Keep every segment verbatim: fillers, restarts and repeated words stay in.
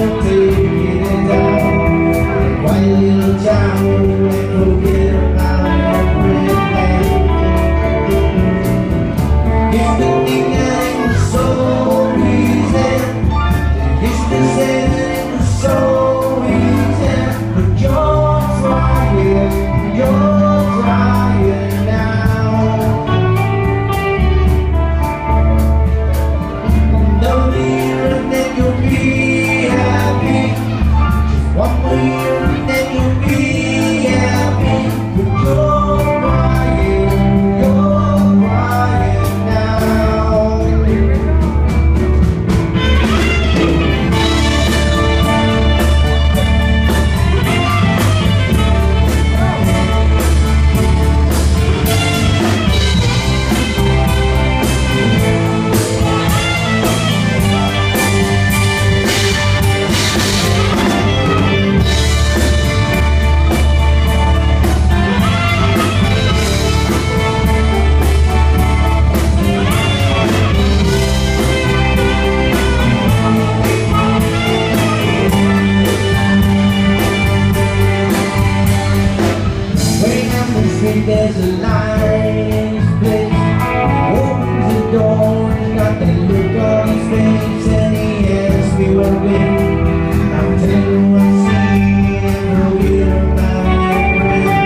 There's a nice place. He opens the door and got that look on his face, and he asks me what I've been. I'll tell him what's seen and forget about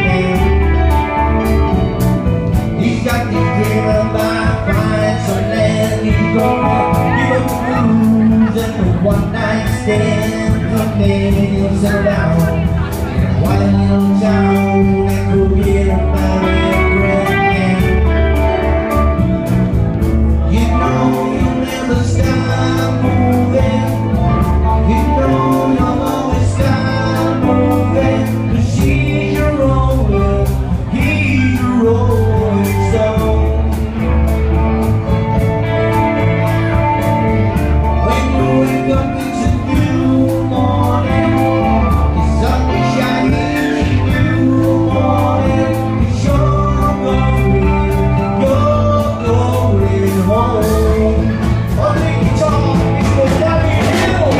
everything. He's got this dream about finding some land. He's gonna give up the blues and the one night stand. From there he'll settle down in a white little town and forget about everything. You know you'll never stop moving. You know you'll always stop moving. 'Cause she's your rolling, he's your rolling stone. When you wake up it's a new morning. The sun is shining, new morning. It's your going, you're going home. On the guitar, it's the downhill.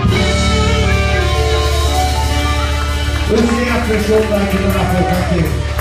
We'll see you after a short break in the raffle. Thank you.